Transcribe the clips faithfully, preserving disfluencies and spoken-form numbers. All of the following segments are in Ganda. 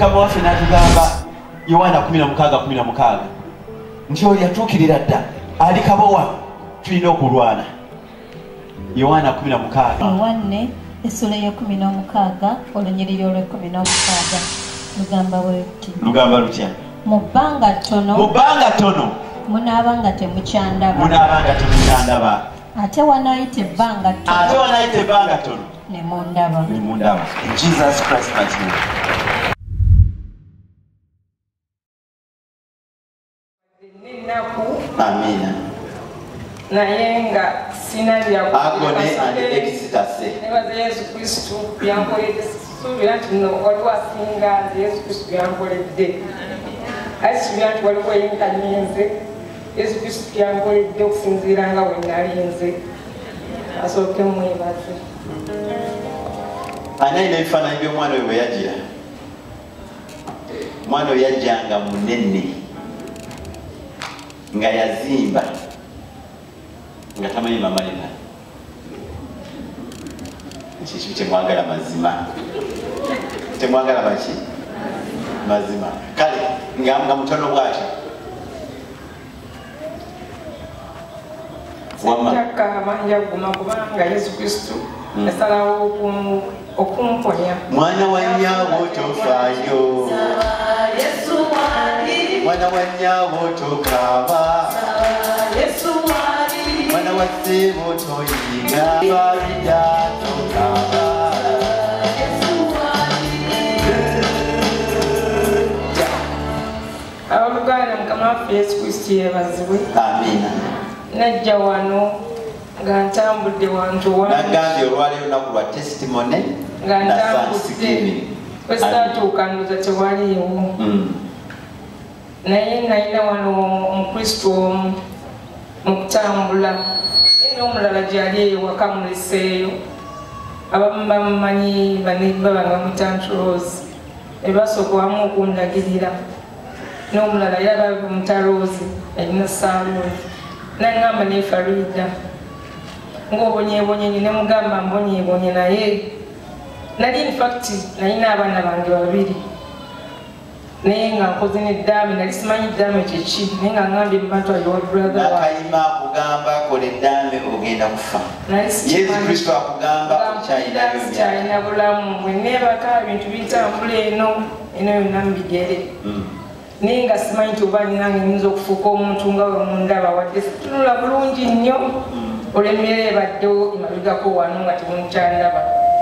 mukama waffe n'atugamba Yowaana kumi na mukaaga kumi na mukaaga nti oyo yatuukirira dda ali kabowa tulina okulwana. Yowaana kumi na mukaaga wanne essula y'ekumi n'omukaaga olunyiriri olw'ekkumi n'omukaaga lugamba bweruti lugamba lutya mu bbanga ttono mu bbanga ttono munaabanga temukyandaba munaabanga temukyandaba ate wanaayita ebbanga ttono ate wanaayita ebbanga ttono ne mundaba ne mundaba. In Jesus Christ mighty name. Amina. naye nga sina agone and ecstasy. nebaza Yesu Kristo yankoledde suubira nti no waliwo asinga nze Yesu Kristo yankoledde asubira nti waliwo yenkanye nze Yesu Kristo yankoledde okusinziira nga bwe nali nze asooke mwebaze. Ani alina ebifaananyi by'omwana oyo bwe yajja? Omwana oyo yajjanga munene nga yazimba nga tamanyi mamalina. Kiki temwagala mazima? Temwagala maki? Mazima. Kale nga mutono bwatyo Sijjaka amanja guma kubanga Yesu Kristo yasalawo okumponya. Mwana wa nnyabo tofaayo, mwana wa nnyabo tokaaba, mwana wa ssebo toyiga, babida tokaaba. Abooluganda Mukama waffe Yesu Kristo yeebazibwe. Amina. Najja wano nga ntambudde wantu wange. Nagambye olwaleero lunaku lwa testimony nga na ntambudde bwe saatuuka ndoza tewaliiwo. Naye nalina wano omukristo omu mu kutambula naye n'omulala gyali ewaka muleseeyo abamu bamumanyi baba nga mutantrose ebasooka wamu okundagirira n'omulala era bamutaloozi alina saaloni nangamba ne Farida ng'obonyeebonye ne mugamba mbonyeebonye naye nali in fact nalina abaana bange babiri naye nga nkoze n'eddaame nali simanyi eddaame kyeki naye nga ngambye mubantu ali wa brother wa nakayima akugamba kola eddaame ogenda kufa. Yesu Kristo akugamba kyalina bulamu bwe neebaka ebintu bitambula eno eno yonna mubigere naye nga simanyi nti oba ninange nyinza okufuuka omuntu nga we mundaba wadde situnula bulungi nnyo olw'emmere ebaddewo emabegako wano nga temukyandaba.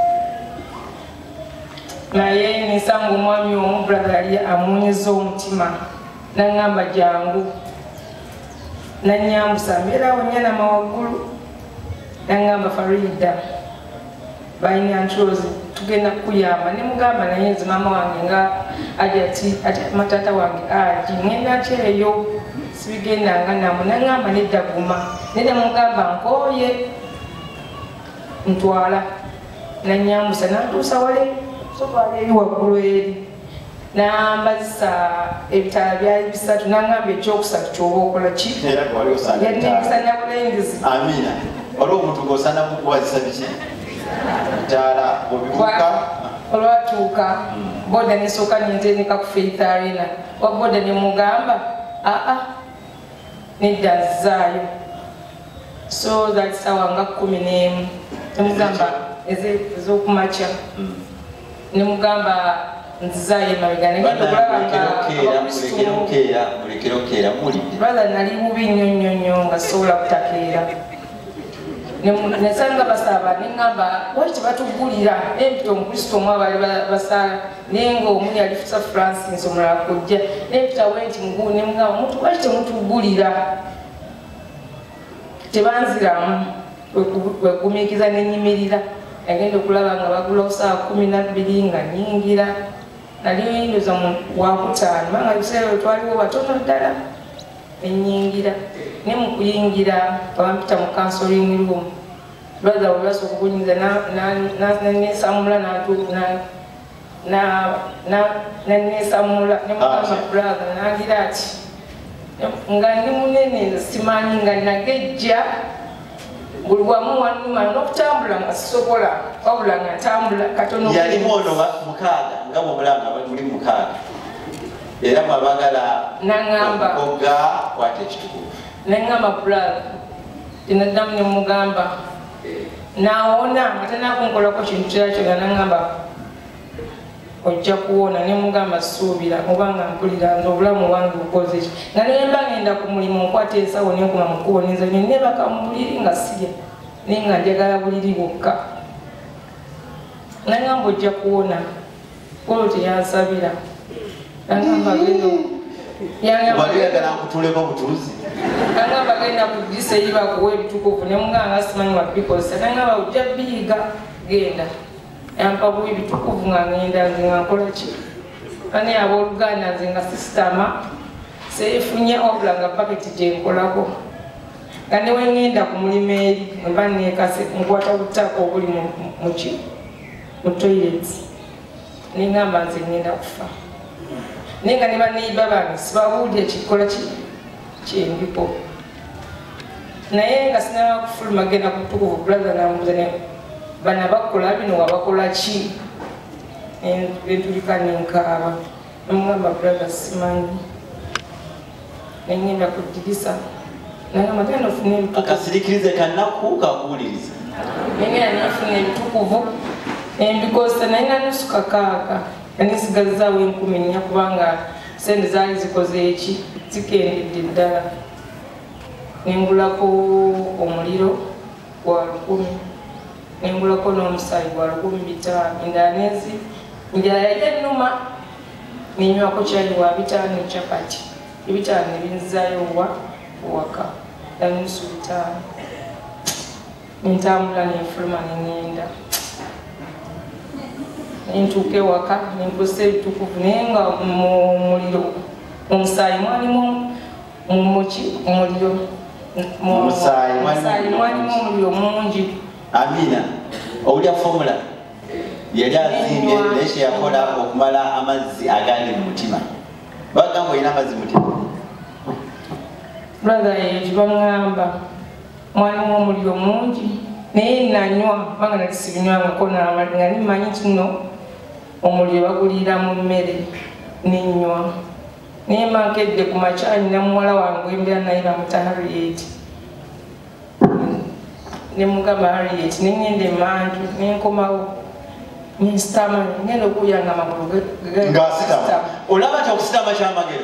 Naye nisanga omwami omu brother yali amunyeza omutima nangamba jangu nanyambusa mbeerawo nyanama waggulu nangamba Farida balina ntrozi tugenda kukuyamba ne mugamba naye nze maama wange nga aja ati matata wange aji ngenda kyeyo sibigendanga namo nangamba nedda guma nedda mugamba nkooye ntwala nanyambusa nantuusa wale sokwaleeri waggulu eri nambazisa ebitala byali bisatu nangamba ekyokusatu kyoba okola ki yanegisa nabulengezi. Amina. Waliwo omuntu gosana mukuwazisa biki taala obibuka olwatuuka boda nesooka nintendeka ku Faith Arena wa boda nemugamba aa nedda nzaayo so that sawa nga kumi n'emu nemugamba ez'okumakya nemugamba nzizaayo emabega brother nali bubi nnyo nnyo nnyo nga sobola kutakeera nesanga basaba nengamba waki batugulira empita omukristo omu abali basala naye nga omu yali fusa Francis omulala kujja nempita wenti mugulu nemugamba omuntu waki temutugulira tebanziramu wegumiikiza nenyimirira agenda okulaba nga bagulawo saa kumi nabbiri nga nyingira nali ndoza wakutaano banga ebiseera twaliwo batono ddala nenyingira ne mukuyingira bampita mu counseling room brother olwasooka okunyinza nesamula nenesamula nemugamba brother nangira ati nga ndi munene simanyi nga nagejja buli wamu wanuma n'okutambula nga sisobola wabula nga ntambula katono yalimu ono mukaaga nga bwomulanga muli mukaaga era mwabagala nangamba okukoga kwata ekitukuvu nangamba brother tinaddamu ne mugamba naawona nga tanakunkolako kintu kira kyonna nangamba ojja kuwona ne mugamba suubira kubanga mpulira nti obulamu bwange bukoze ki nga nemba ngenda ku mulimu nkwata ensawo nenkuma mukubo nenza nenebaka mu buliri nga sirya naye nga njagala buliri bwokka nangamba ojja kuwona polo teyansabira nangamba gendo yagala nkutuleko butuuzi nangamba genda kugisa eriba kuwa ebitukuvu ne muganga simanyi wabikozesa nangamba ojja biyiga genda yampa buwi bitukuvu nga ngenda nze nga nkola ki ani abooluganda nze nga sisitama seefunye wabula nga paketi gyenkolako nga ne wengenda ku mulimu eri mba nekase nkwata butako obuli muki mu toilets nengamba nze ngenda kufa naye nga ne baneiba bange sibabuulya kikola kyembiko naye nga sinaba kufuluma genda ku butukuvu brother nambuza bana bakola bino wabakola ki entulika nenkaaba namugamba brother simanyi nengenda ku dirisa nangamba genda ofuna ebitukuvu akasirikirize kanaku kakuwuliriza nengenda nefuna ebitukuvu embikosa nalina nusu kakaaga nanisigazzaawo enkumi nnya kubanga sente zaali zikoze eki zikendedde ddala nengulako omuliro gwa lukumi nengulako n'omusaayi gwa lukumi bitaano endala nezi njala yajja nnuma nenywako kyayi wa bitaano ekyapati ebitaano nebinzaayo wa waka danusu bitaano nentambula nenfuluma nengenda nentuuka ewaka nenkozesa ebitukuvu naye nga mumuliro omusaayi mwalimu muki omuliro omusaayi mwalimu omuliro mungi. Amina owulya formula yali azimbye naye kyeyakola okumala amazzi agali mu mutima bagamba olina amazzi mutima brother ekyo baŋŋamba mwalimu omuliro mungi naye nanywa kubanga nali sibinywangako n'amali nga nimanyi nti nno omuliro bagulira mu mmere nenywa naye mankedde ku makyanyi na muwala wange embeera naye bamuta Harriet nemugamba Harriet nengenda emanju nenkomawo nensitama ngenda okuyanga amagulu ngasitama olaba ti okusitama kyamagero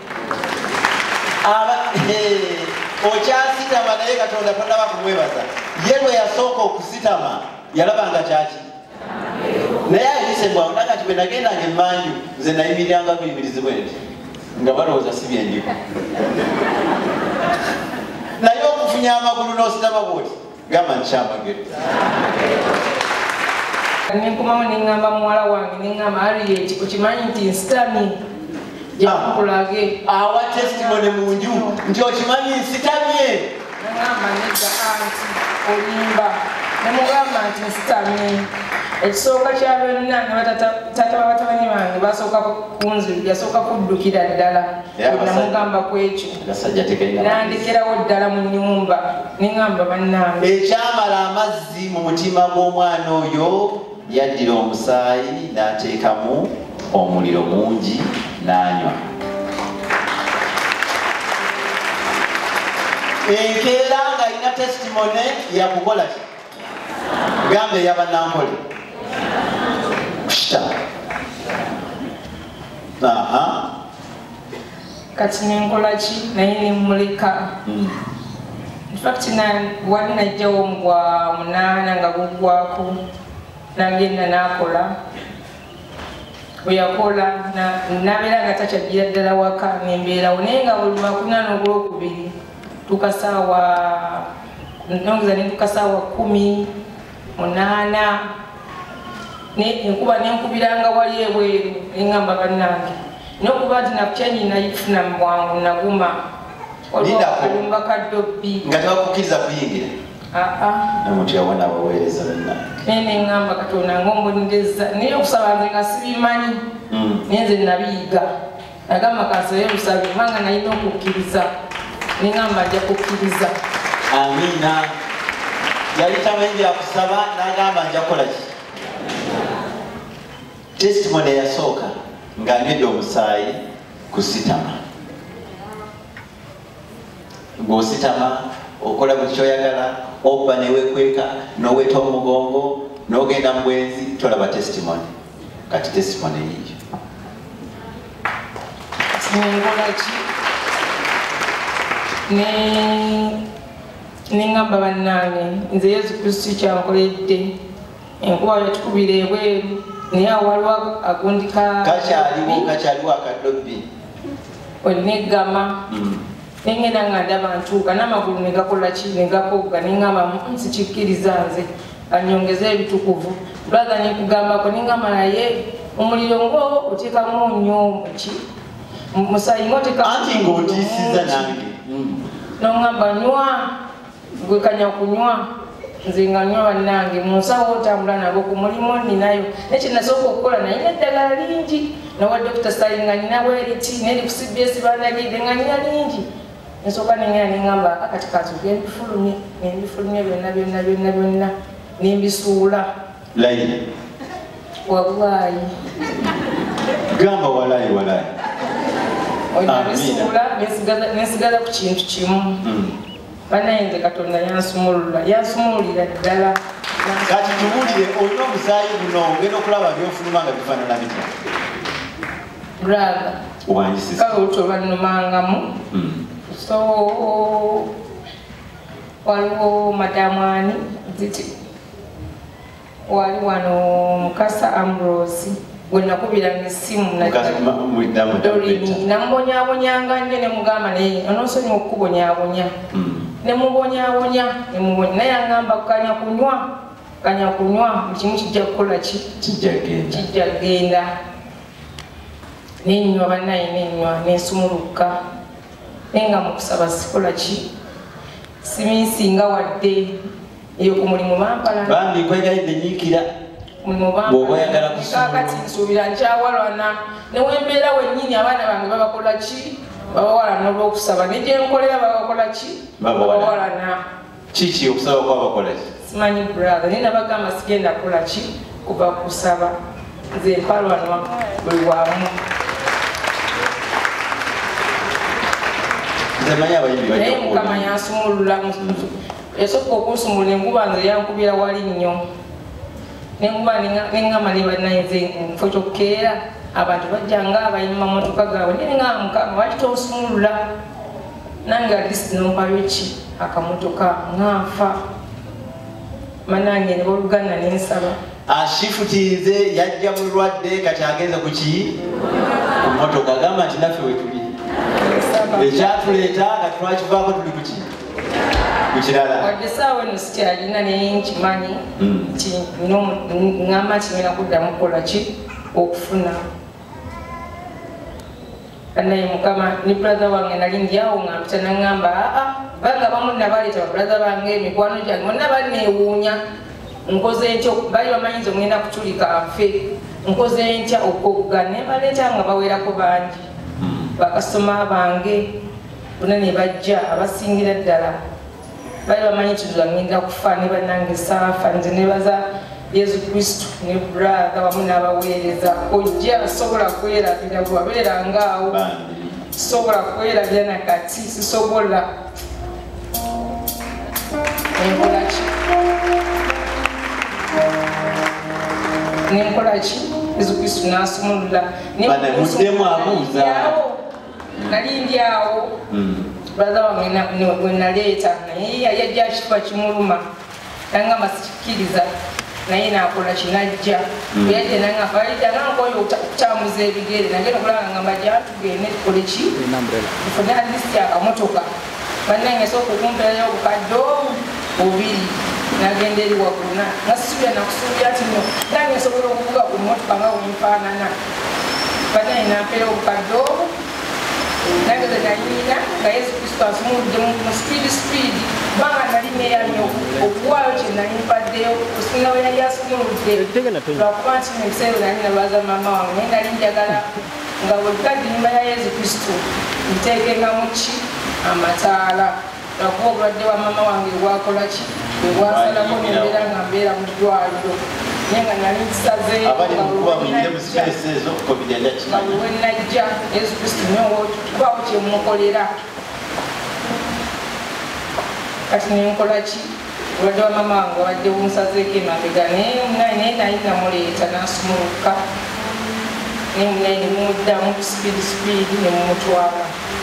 okyasitama naye Katonda tondaba kumwebaza ye lwe yasooka okusitama yalabanga kyaki naye ayise mbwawo naga ti bwe nagendanga emanju nze nayimiriranga buyimirizibwe nti nga balowooza si byendiko naye okufunya amagulu n'ositama bwoti gamba nkyamagero nenkomawo neŋŋamba muwala wange neŋŋamba Harriet okimanyi nti nsitamye jakulage awa testimony mu nju nti okimanyi nsitamye neŋŋamba nedda anti olimba nemugamba nti nsitamye ekisooka kya byonna tata babatabanyi bange basooka kunziri yasooka kuddukira ddala namugamba ku ekyo nandekerawo ddala mu nnyumba neŋŋamba bannange ekyamala amazzi mu mutima gw'omwana oyo yaddira omusaayi n'ateekamu omuliro mungi n'anywa enkeera ng'alina testimony yakukola ki gamba eyabanankole kushita aha kati nenkola ki naye nemuleka infact wali najjawo mugwa munaana nga gugwako nagenda nakola weyakola nabeera nga takyajjira ddala waka nembeerawo naye nga buli makunaana ogwokubiri tukasaawa nongeza netukasaawa kumi munaana enkuba nenkubiranga wali ebweru neŋŋamba bannange nokuba nti nakukyanyi nayifuna mubwangu naguma olumba kadobbi nga tebakukkiriza kuyingira omuntu yawona abaweereza bonna naye neŋŋamba Katonda ngaombondereza naye okusaba nze nga sibimanyi naye nze nabiyiga nagamba kansabe busabi kubanga nalina okukkiriza neŋŋamba ajja kukkiriza amina yali tamayingira kusaba n'agamba nja kukola ki. Testimony eyasooka ng'anywedde omusaayi kusitama. Ng'ositama okola buli kyoyagala, obba neweekweka n'oweeta omugongo n'ogenda mu bwenzi, tolaba testimony. Kati testimony yiyo. Nenkola ki? Nengamba bannange nze Yesu Kristo kyankoledde, enkuba yatukubira ebweru naye waliwo agundi kakyaliwo kakyaliwo akadobbi onegama nengenda nga ndaba ntuuka n'amagulu negakola ki negakogga nengamba nsikikkiriza nze anyongeze ebitukuvu brother nekugambako nengamba naye omuliro ng'owo oteekamu nnyo muki musayi anti ng'otiisiza nange nongamba nywa gwe kanya kunywa nze nga nywa bannange mu nsawo otambula nabo ku mulimu ninayo nekye nasooka okukola nalina eddagala lingi nawa dokita sali nga nina bweriti neri ku C B S bandagidde nga nina lingi nsooka nengera nengamba akati katuge mbifulumye nembifulumye byonna byonna byonna byonna nembisuula layi wabwayi gamba walayi walayi nabisuula nensigala ku kintu kimu banaye nze Katonda yansumulula yansumululira ddala. Kati tuwulire olina omusaayi guno ogenda okulaba byofuluma nga bifaanana bitya. Brother owanjisiza kale oluto lwannumangamu so waliwo madamu ani ziti wali wano Mukasa Ambrose gwe nakubiranga essimu Dorini namubonyabonyanga nnyo nemugamba naye onosonyiwa okukubonyabonya nemubonyabonya nemubonya naye agamba kanya kunywa kanya kunywa ekimu kijja kukola ki kijja genda nenywa bannaye nenywa nensumuluka naye nga mukusaba sikola ki siminsinga wadde eyo ku mulimu bampala bambi kwegayidde nyiikira kakati nsuubira nkyawalwana newembeera wennyini abaana bange babakola ki babawalana olw'okusaba negyenkolera babakola ki babawalana kiki okusaba kwabakola ki simanyi brother naye nabagamba sigenda kukola ki kuva kusaba nze mpalwanwa buli wamu naye Mukama yansumulula yasooka okunsumulula enkuba nze yankubira wali nnyo nenkuba nengamba ne bannaye nze mufo kyokkeera abantu bajjanga abayima motoka gaabwe naye nga Mukama waki tonsumulula nange alisi nompayo ki akamotoka nganfa manange ne boluganda nensaba ashifutiize yajja mulwadde kati agenze ku ki ku motoka agamba nti naffe wetuli ekyatuleeta nga twakivaako tuli kuki kukirala wadde saawa eno sikyalina naye nkimanyi nti ngamba nti ngenda kuddamu kukola ki okufuna naye Mukama ni brother wange nali ndyawo nga mpita nangamba aa banga bamu nabaleeta babrather bange emikwano gyange bonna banneewuunya nkoze ntya bali bamanyiza omugenda kutulika nfe nkoze ntya okogga ne baleeta nga bawerako bangi bakasoma bange bonna ne bajja abasingira ddala bali bamanyi nti ngenda kufa ne bannange saafa nze nebaza Yesu Kristo ne brother wamu n'abaweereza ojja sobola kwerabira bwabeera ngaawo sobola kwerabira nakati sisobola nenkola ki nenkola ki Yesu Kristo n'asumulula muddemu abuuza nali ndyawo brother wange we naleeta naye yajja kifa kimuluma nangamba sikikkiriza naye nakola kinajja yajja nangamba alidanga nkoyo okutambuza ebigere nagenda okulaba ngamba gyatugende tukole ki tufune alisi akamotoka bannange sooka okumpeerayo obukadde bubiri nagenda eri waggulu nga sisuubira nakusuubira ti no nange nsobola okuvuga ku motoka nga wenfaanana bannange nampeera obukadde obwo nange ze nanyina nga Yesu Kristo asumuludde mu sipiidi sipiidi kubanga nali neeyamye okuwaayo kye nali mpaddeyo osinga we yali asumuludde lwakuba nti mu biseera nali nabaza maama wange naye nali njagala nga bwekadde ennyumba ya Yesu Kristo nteekengamu ki amataala lwakuba obulwadde bwa maama wange bwakola ki bwebwasalako nembeera nga mbeera mu ddwaliro naye nga nali nkisazeeyo abali mukuba muyire mu sipesi ezo covid yali akimanya bwe najja yesu kristo nyotukwawo kyemukolera kati nenkola ki obadde wa mama wange wabadde bumusazeeko emabega naye omunayi naye naye namuleeta n'asumuluka naye omunayi nemumuddamu sipiidi sipiidi nemumutwala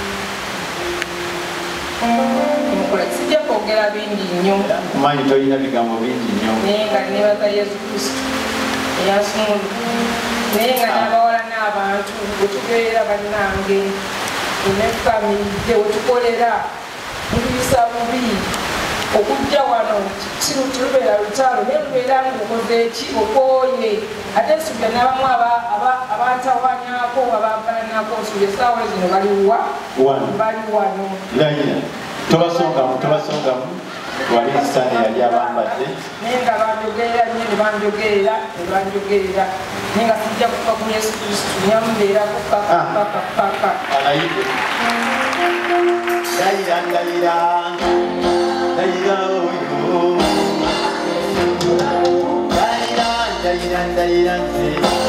nemukola kisijja kwogera bindi nnyo kumanyi tolina bigambo bingi nnyo naye nga nebaza yesu kristo eyasumuluka naye nga n'abawala n'abantu wetubeera bannange enefamidde wetukolera mutuyisa bubi okujja wano tirubeera lutalo naye lubeera ngaokoze eki okooye ate nsubira n'abamu abatawanyako ababalanako nsubira esaawa zino baliwa bali wano layina tobasongamu tobasongamu wali nsane yali abambadde naye nga banjogerera nnyo nebanjogerera nebanjogerera naye nga sijja kufa ku yesu kristu nyamubeerako kakakakaka alayide ndayira ndayira ndayira oyo ndayira ndayira ndayira nze